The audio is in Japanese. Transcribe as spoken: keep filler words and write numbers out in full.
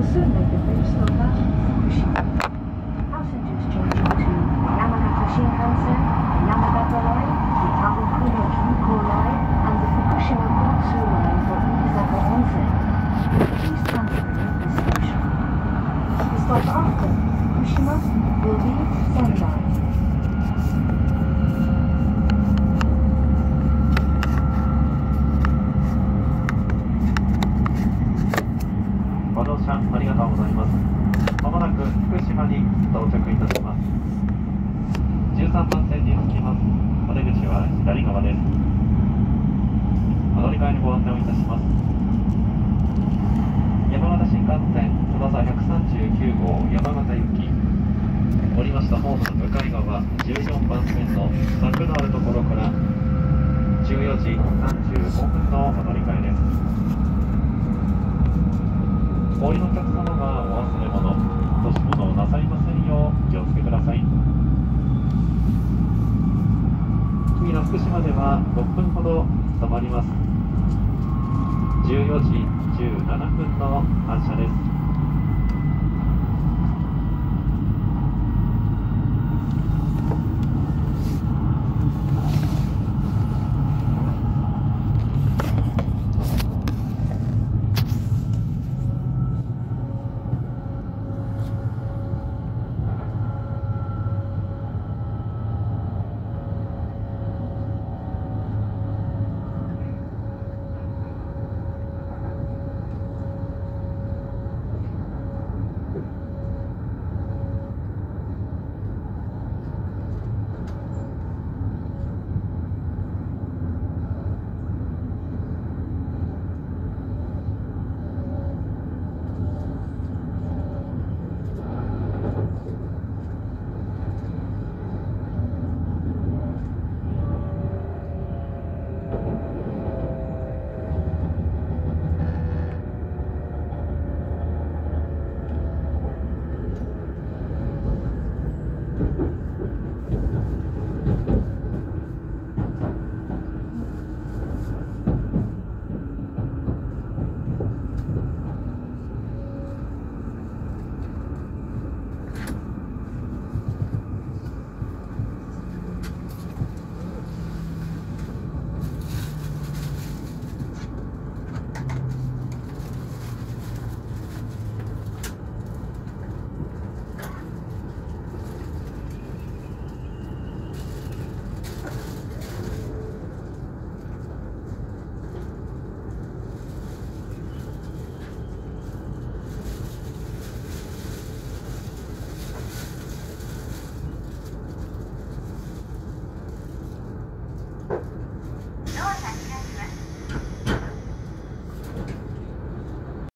soon may the bridge stop at Fukushima. Passengers changing to Yamagata Shinkansen, the Yamagata Line, the Aokuno Kyuko Line, and the Fukushima Kotsu Line for Ikizaka Onsen. Please transfer at this station. The stop after Fukushima will be Sendai. ご乗車ありがとうございます。まもなく福島に到着いたします。じゅうさんばん線に着きます。お出口は左側です。お乗り換えのご案内をいたします。山形新幹線翼ひゃくさんじゅうきゅうごう山形行き。降りましたホームの向かい側じゅうよんばん線の柵のあるところからじゅうよじさんじゅうごふんのお乗り換えです。お降りのお客様はお忘れ物、落とし物をなさいませんよう気をつけください。次の福島ではろっぷんほど止まります。じゅうよじじゅうななふんの発車です。